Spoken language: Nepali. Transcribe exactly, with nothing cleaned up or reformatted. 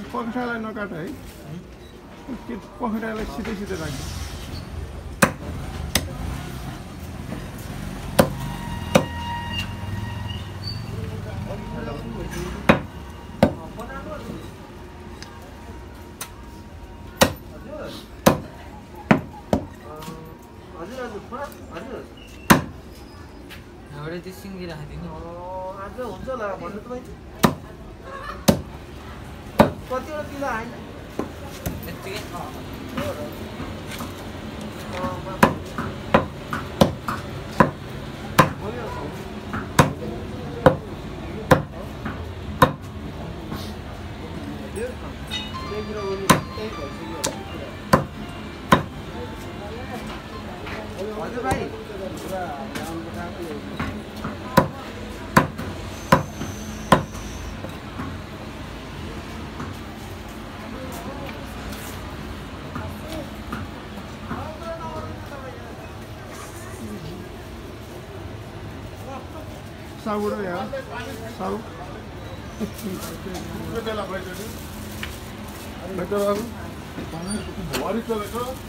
पखरालाई नकाट है के पखरालाई सिधै सिधै राख्नु हजुर हजुर हजुर एउटा त्यो सिङ्गी राखिदिनु आज हुन्छ होला भन्नु त भाइ कतिवटा किलो आएन यत्तिकै हजुर भाइ साउड या साउ बेला भइसक्यो बेटर अब भरि चलेको